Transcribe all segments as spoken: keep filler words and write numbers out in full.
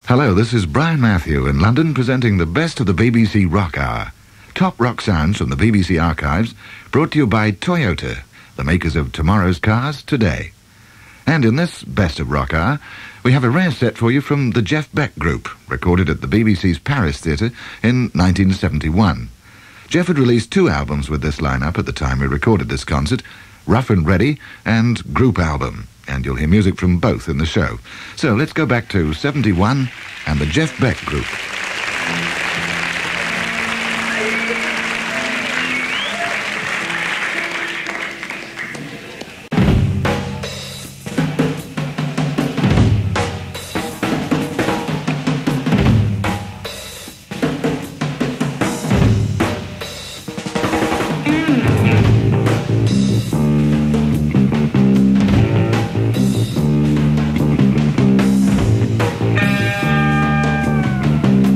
Hello, this is Brian Matthew in London presenting the best of the B B C Rock Hour. Top rock sounds from the B B C archives, brought to you by Toyota, the makers of tomorrow's cars today. And in this Best of Rock Hour, we have a rare set for you from the Jeff Beck Group, recorded at the B B C's Paris Theatre in nineteen seventy-one. Jeff had released two albums with this lineup at the time we recorded this concert, Rough and Ready and Group Album, and you'll hear music from both in the show. So let's go back to seventy-one and the Jeff Beck Group. Thank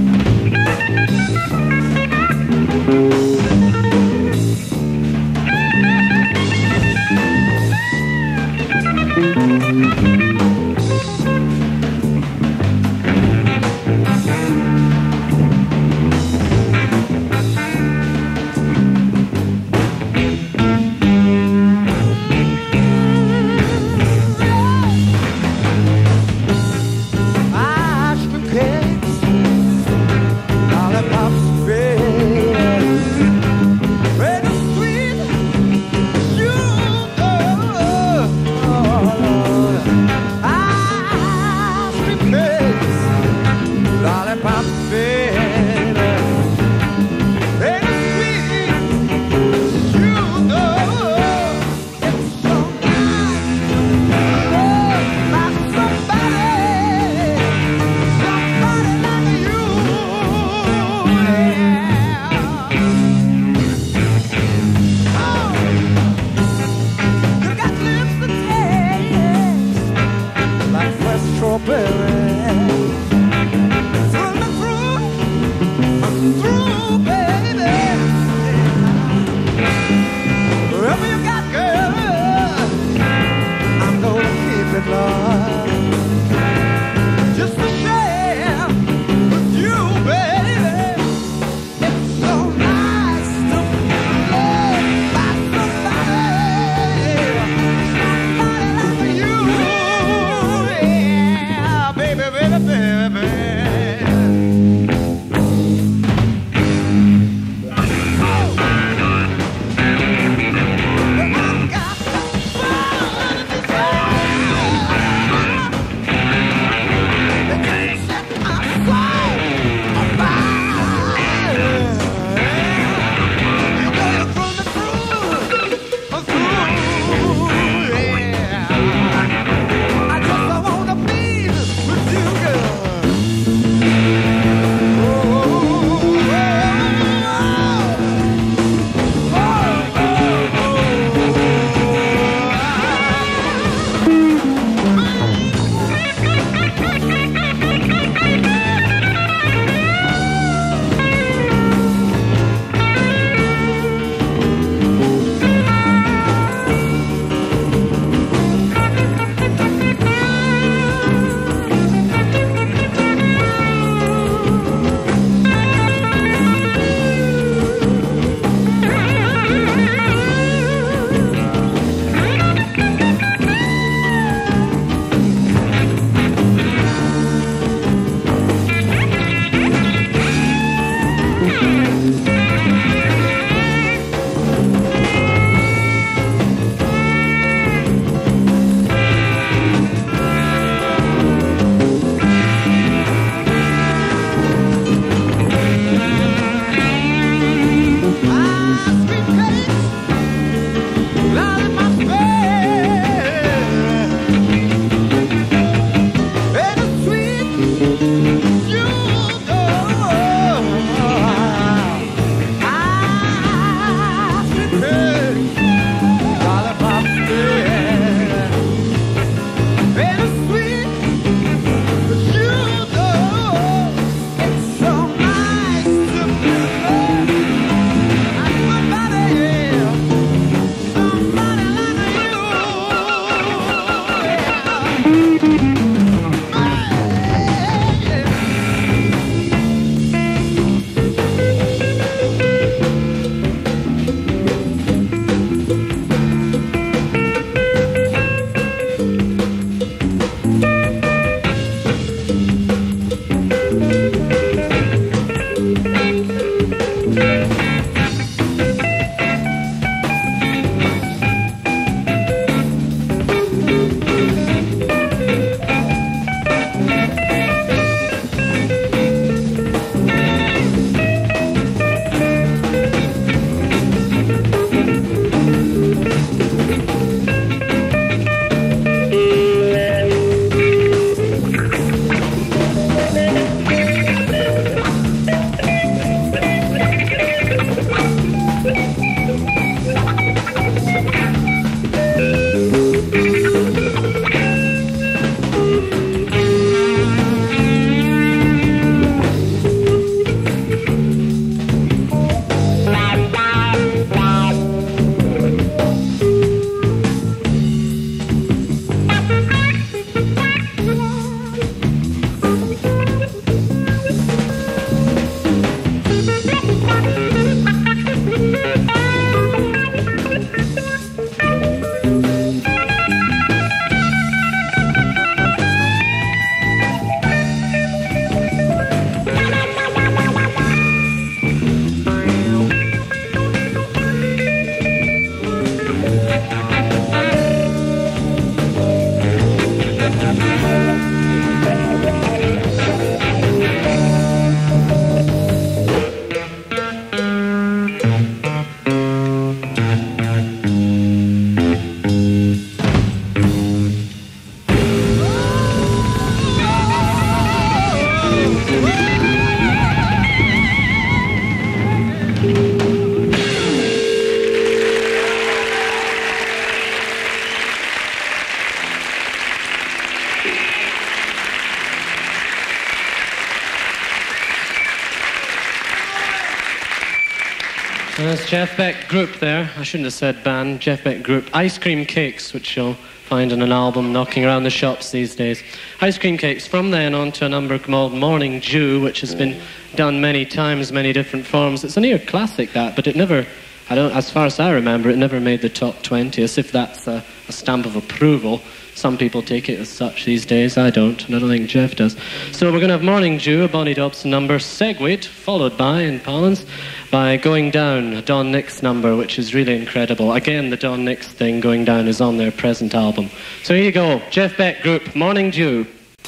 There's Jeff Beck Group there. I shouldn't have said band. Jeff Beck Group. Ice Cream Cakes, which you'll find in an album knocking around the shops these days. Ice Cream Cakes. From then on to a number called Morning Dew, which has been done many times, many different forms. It's a near classic, that, but it never, I don't, as far as I remember, it never made the top twenty, as if that's a, a stamp of approval. Some people take it as such these days. I don't, and I don't think Jeff does. So we're going to have Morning Dew, a Bonnie Dobson number, segued, followed by, in Collins, by Going Down, a Don Nix number, which is really incredible. Again, the Don Nix thing, Going Down, is on their present album. So here you go, Jeff Beck Group, Morning Dew.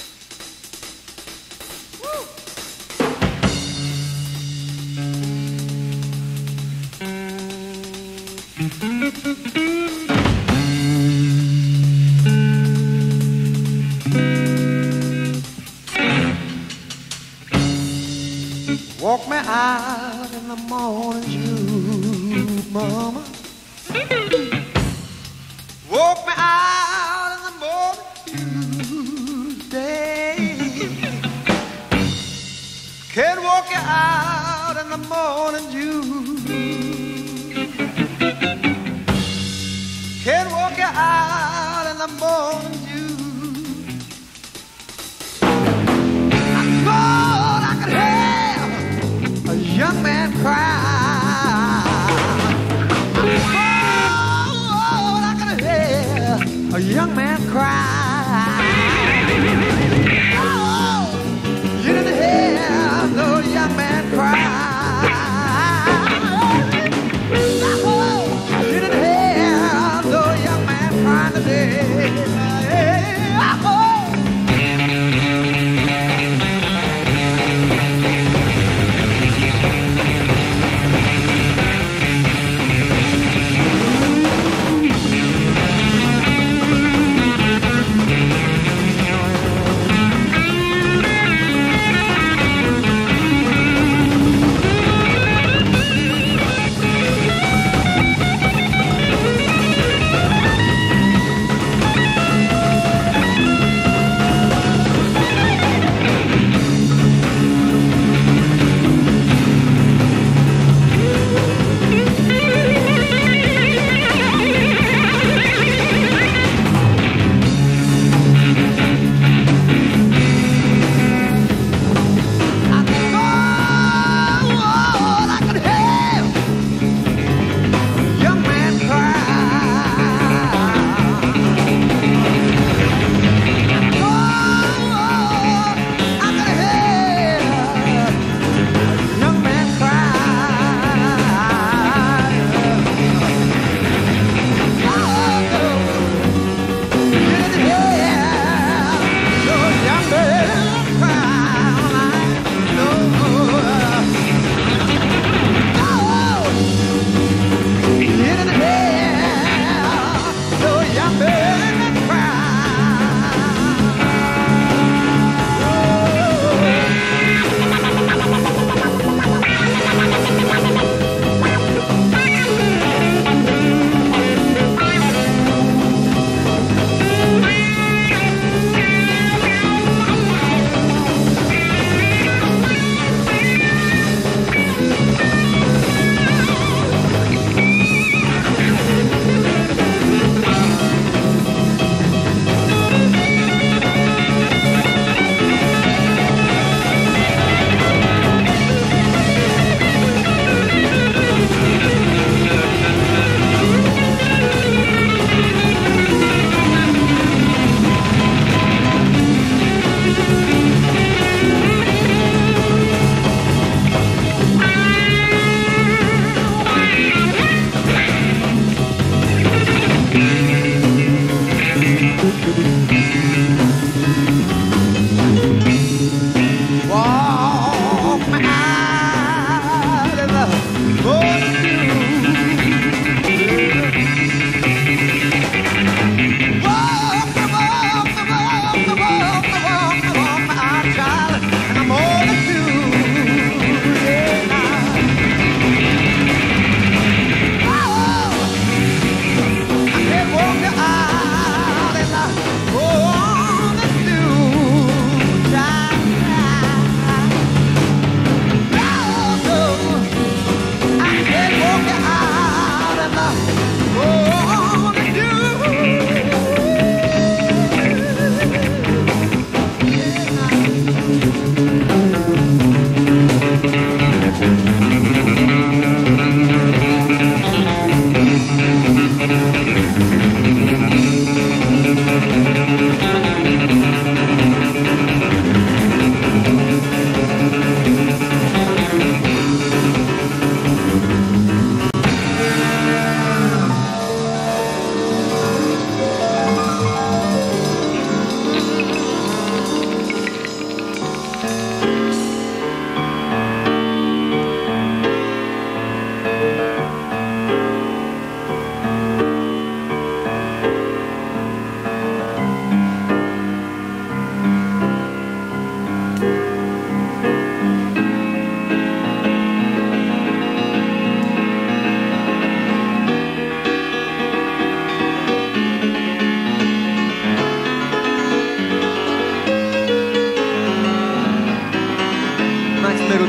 Walk me out in the morning dew, mama. Walk me out in the morning dew, day. Can't walk you out in the morning dew. Can't walk you out in the morning dew. I thought I could have a young man cry. Oh, I could have a young man cry. Oh, you didn't hear no young man cry. Oh, you didn't hear no young man cry today. Oh.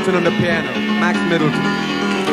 Middleton on the piano. Max Middleton.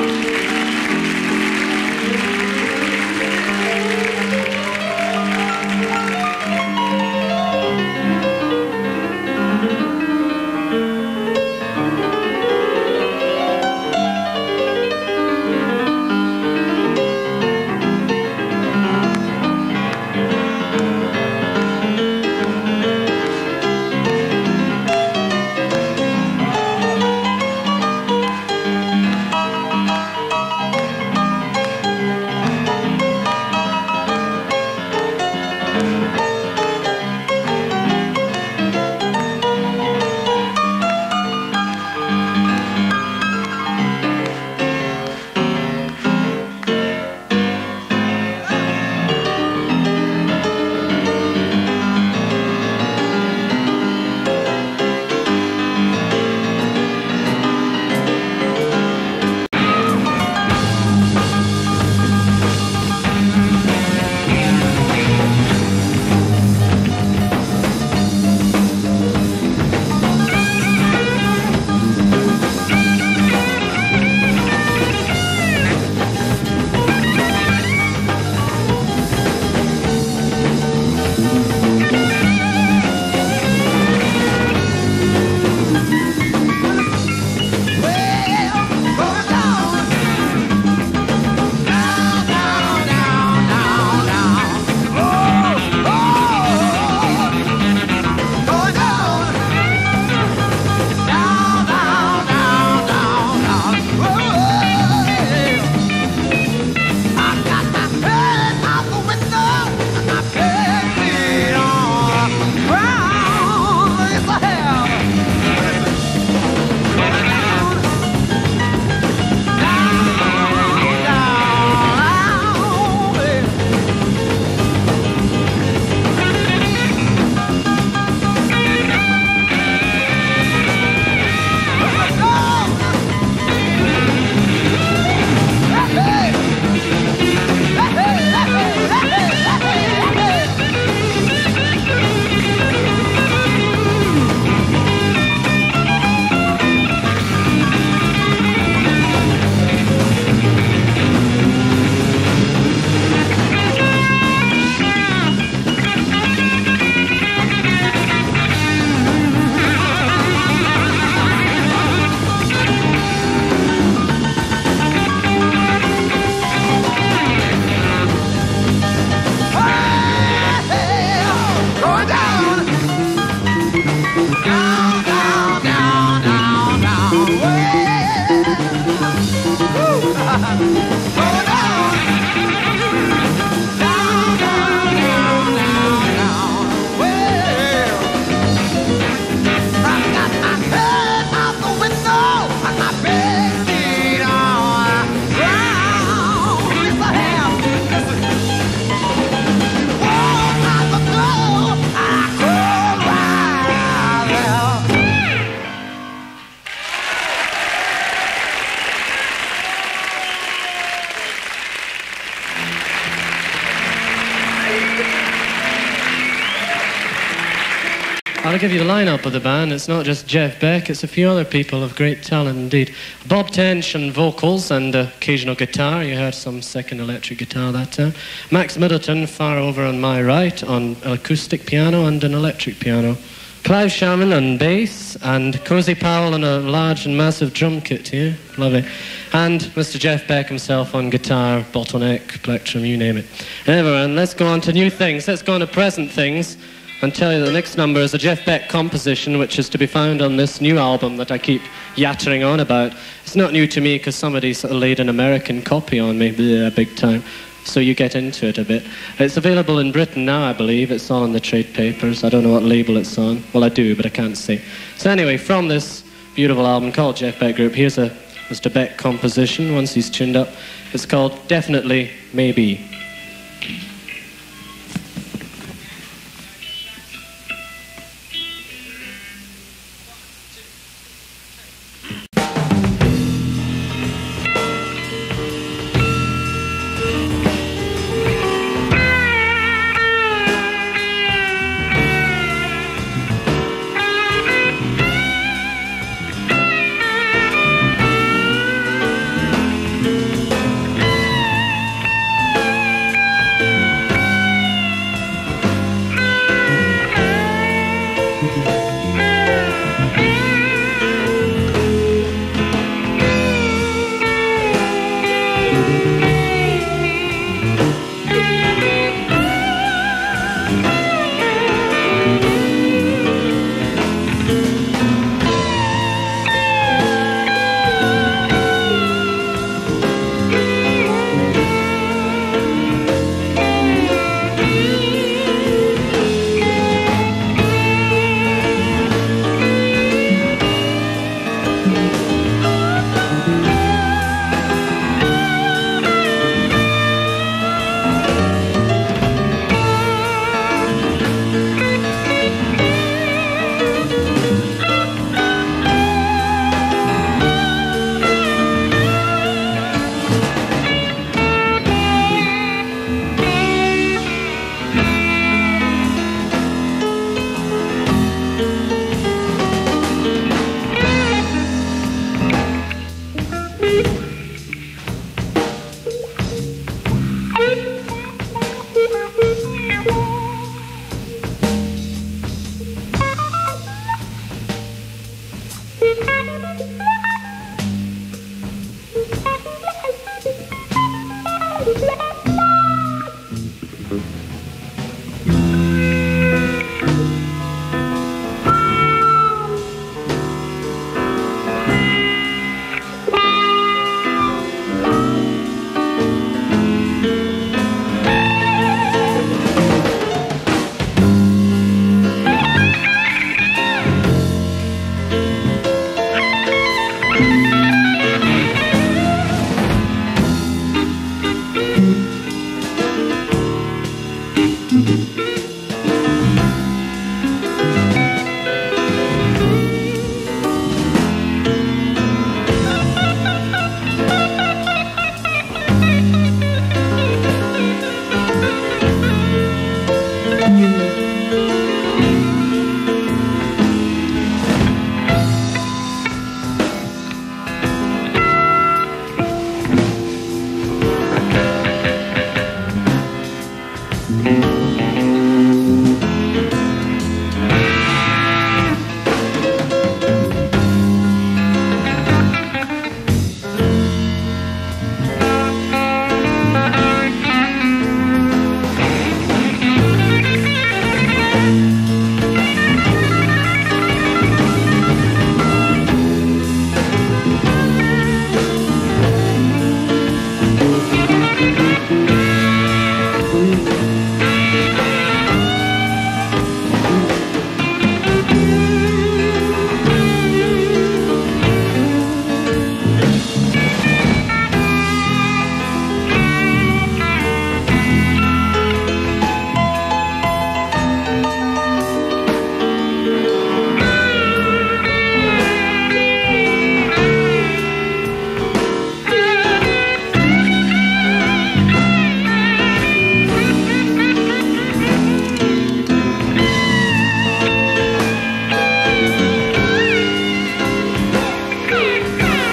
I'll give you the lineup of the band. It's not just Jeff Beck, it's a few other people of great talent indeed. Bob Tench on vocals and uh, occasional guitar. You heard some second electric guitar that time. Max Middleton, far over on my right, on acoustic piano and an electric piano. Clive Sharman on bass, and Cozy Powell on a large and massive drum kit here. Lovely. And Mister Jeff Beck himself on guitar, bottleneck, plectrum, you name it. Everyone, let's go on to new things. Let's go on to present things and tell you the next number is a Jeff Beck composition, which is to be found on this new album that I keep yattering on about. It's not new to me because somebody sort of laid an American copy on me, yeah, big time. So you get into it a bit. It's available in Britain now, I believe. It's all on the trade papers. I don't know what label it's on. Well, I do, but I can't see. So anyway, from this beautiful album called Jeff Beck Group, here's a Mister Beck composition once he's tuned up. It's called Definitely Maybe.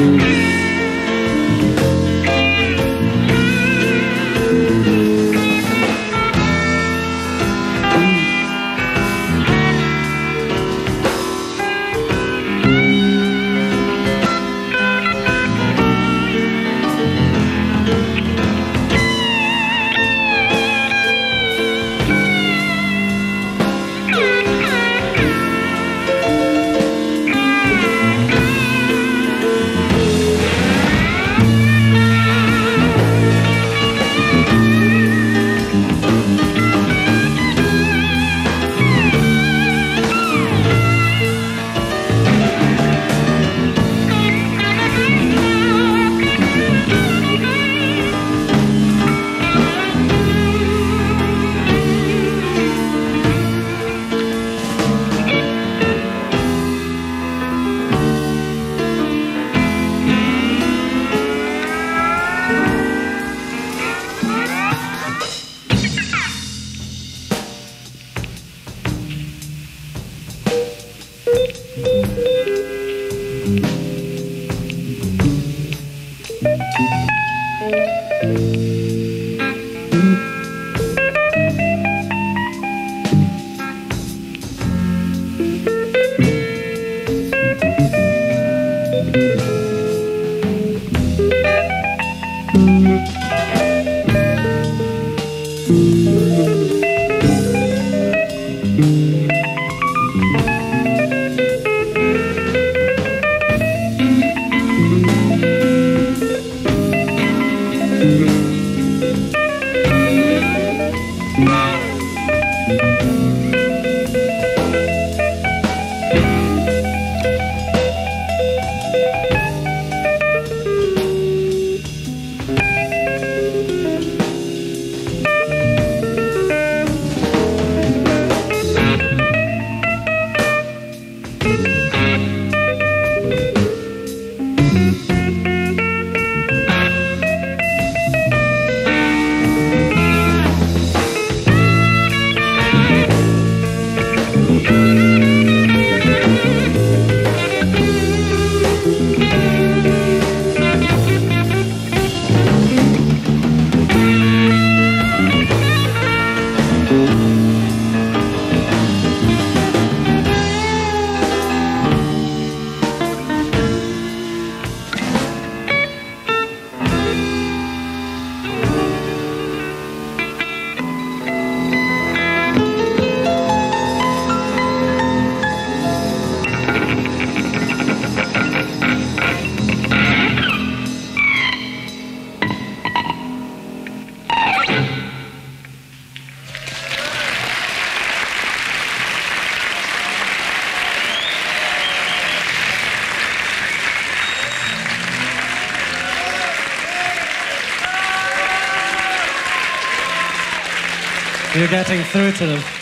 You're getting through to them.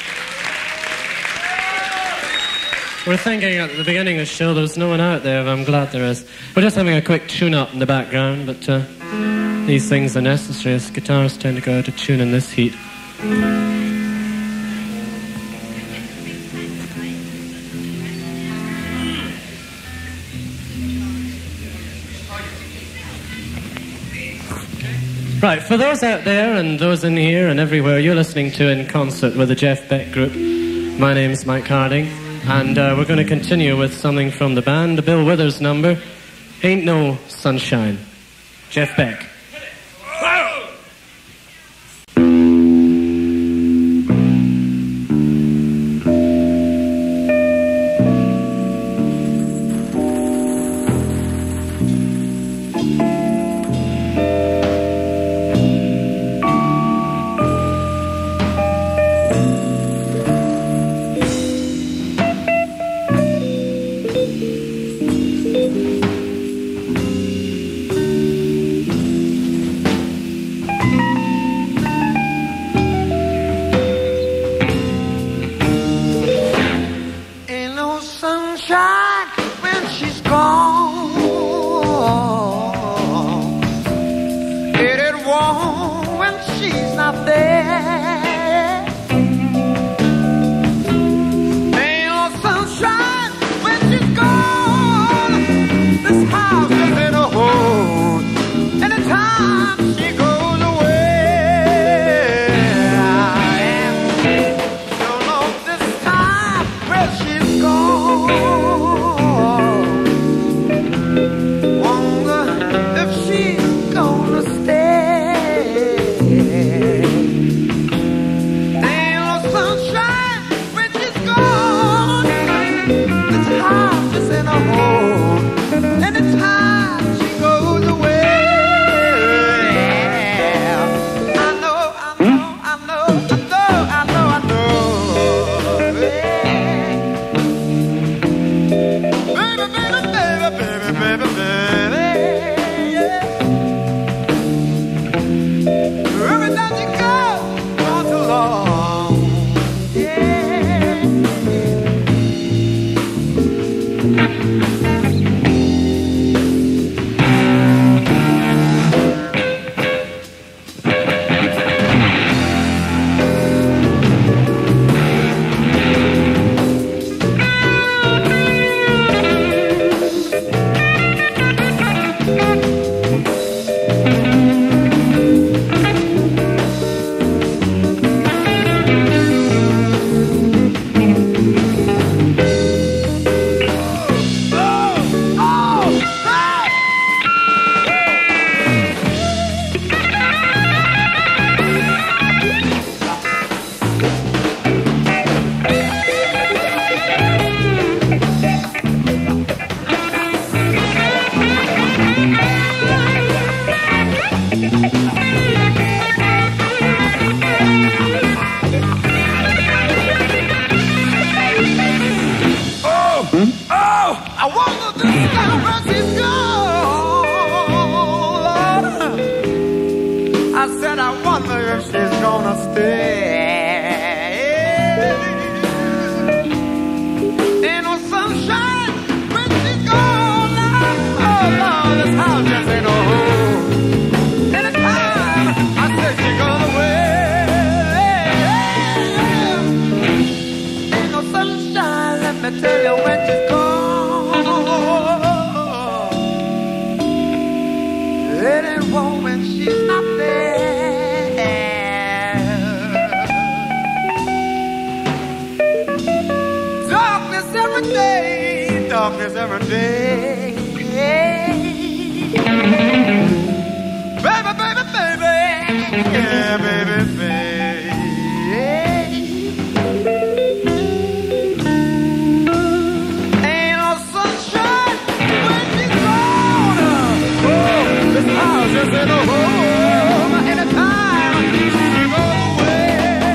We're thinking at the beginning of the show there was no one out there, but I'm glad there is. We're just having a quick tune-up in the background, but uh, these things are necessary as guitars tend to go out of tune in this heat. Right, for those out there and those in here and everywhere, you're listening to In Concert with the Jeff Beck Group. My name's Mike Harding, and uh, we're going to continue with something from the band, the Bill Withers number, Ain't No Sunshine. Jeff Beck. I said, I wonder if she's gonna stay. Ain't no sunshine when she's gone. Oh, Lord, this house just ain't no home. Anytime I said she's gone away. Ain't no sunshine, let me tell you when she's gone. It ain't warm when she's not there. Darkness every day, darkness every day. Baby, baby, baby, yeah, baby, baby. Ain't no sunshine when she's gone. Oh, this house just ain't no home. Anytime she goes away.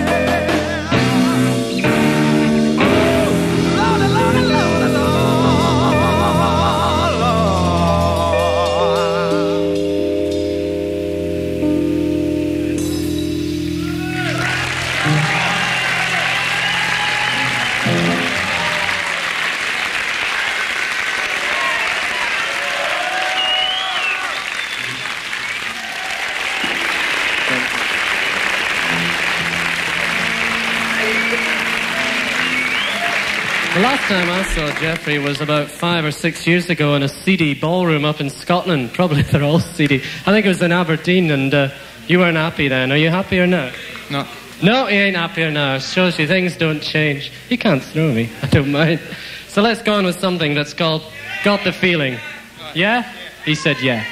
Oh, Lordy, Lordy, Lordy, Lord, The last time I saw Jeffrey was about five or six years ago in a seedy ballroom up in Scotland. Probably they're all seedy. I think it was in Aberdeen, and uh, you weren't happy then. Are you happier now? No. No, he ain't happier now. It shows you things don't change. You can't throw me. I don't mind. So let's go on with something that's called Got the Feeling. Yeah? He said yeah.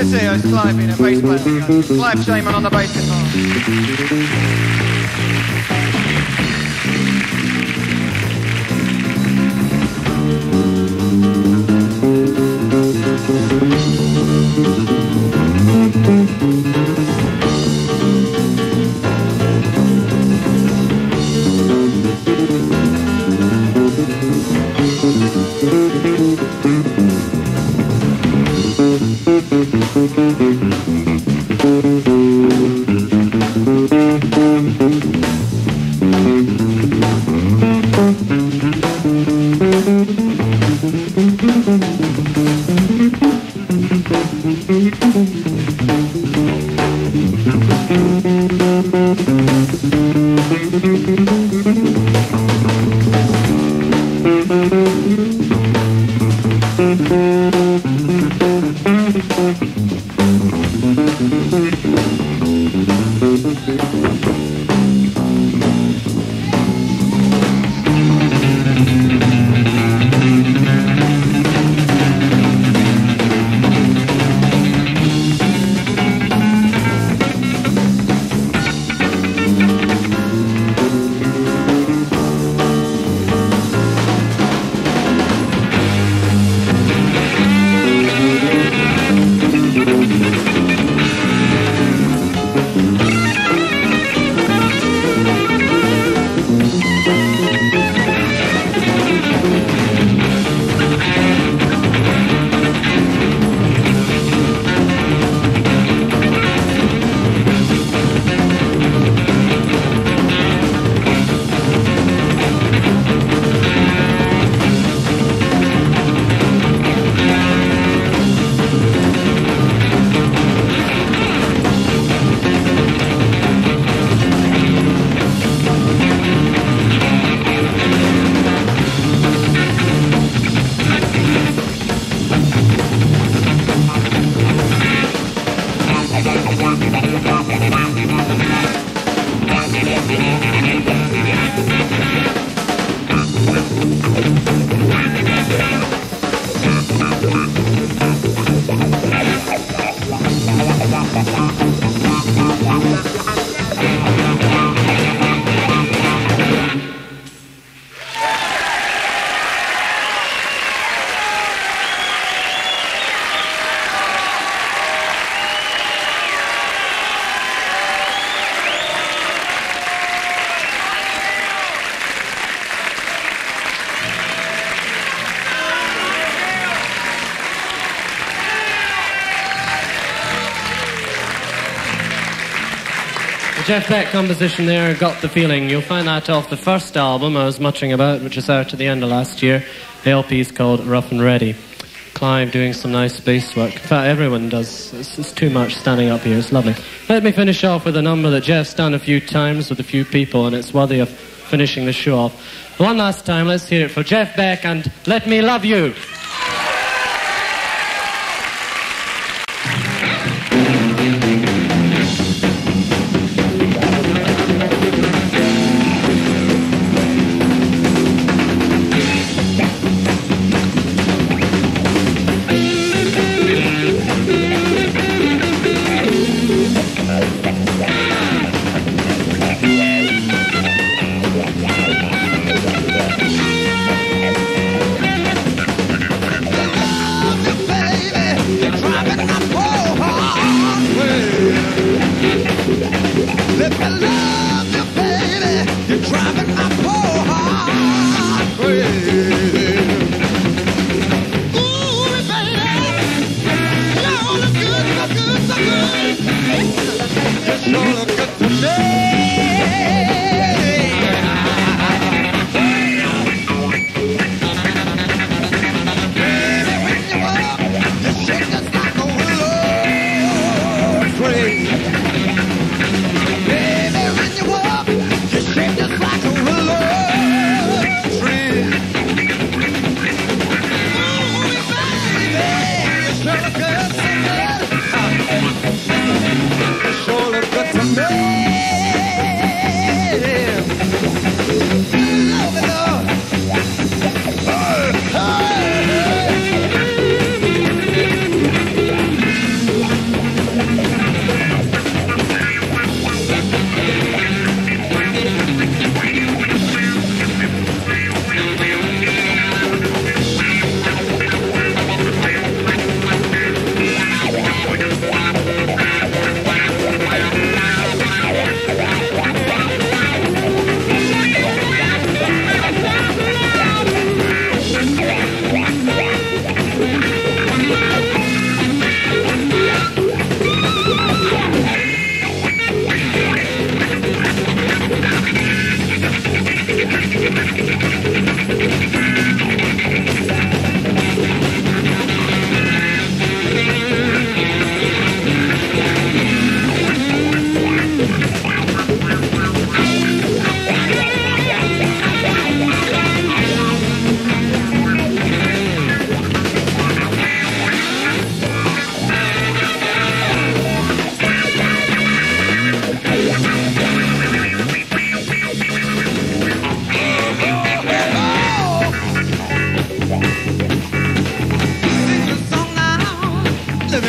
This here is Clive being a bass player. Clive Shaman on the bass guitar. Jeff Beck composition there, Got the Feeling. You'll find that off the first album I was muttering about, which is out at the end of last year. The L P's called Rough and Ready. Clive doing some nice bass work. In fact, everyone does. It's, it's too much standing up here. It's lovely. Let me finish off with a number that Jeff's done a few times with a few people, and it's worthy of finishing the show off. One last time, let's hear it for Jeff Beck and Let Me Love You.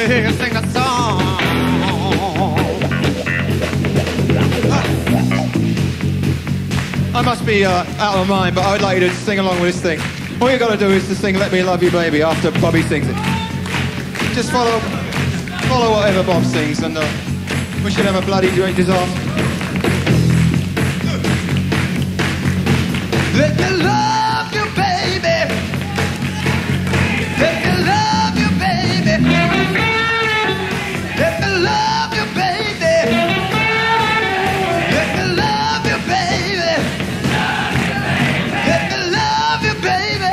hear you sing a song. I must be uh, out of my mind, but I would like you to sing along with this thing. All you got to do is to sing "Let Me Love You, Baby" after Bobby sings it. Just follow, follow whatever Bob sings, and uh, we should have a bloody great disaster. Let me love you, baby. Let me love you, baby. Let me love you, baby. Let me love you, baby. Let me love you, baby.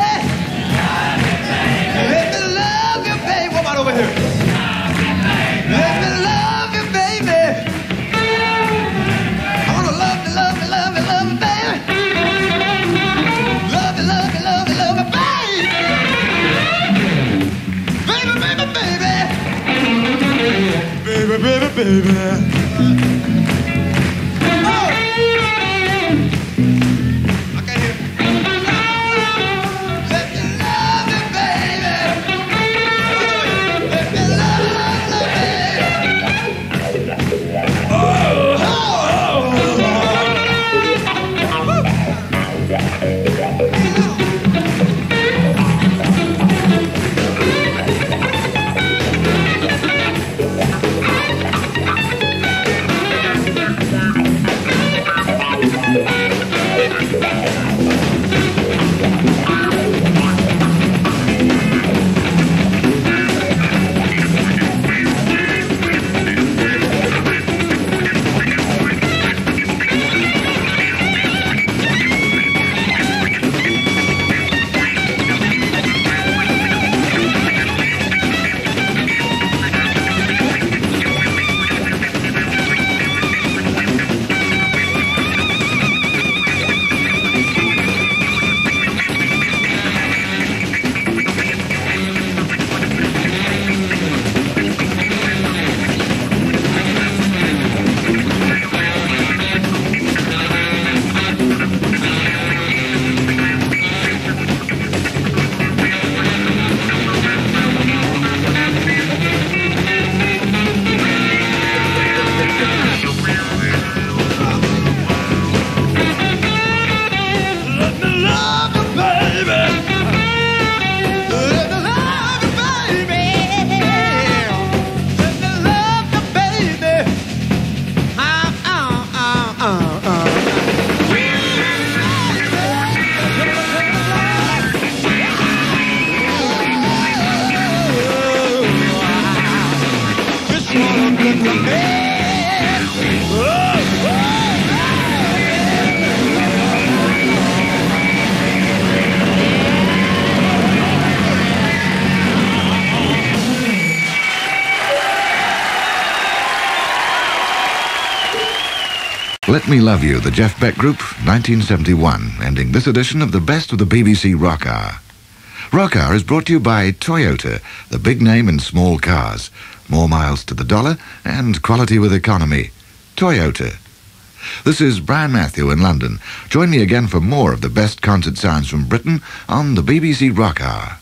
Let me love you, baby. What about over here? Let me love you, baby. I wanna love you, love you, love you, love you, baby. Love you, love you, love you, love you, baby. Baby, baby, baby. Baby, baby, baby. Oh! I can hear. Let me love you, baby. Let me love you, baby. Oh! Oh! Let Me Love You, the Jeff Beck Group, nineteen seventy-one, ending this edition of the Best of the B B C Rock Hour. Rock Hour is brought to you by Toyota, the big name in small cars. More miles to the dollar and quality with economy. Toyota. This is Brian Matthew in London. Join me again for more of the best concert sounds from Britain on the B B C Rock Hour.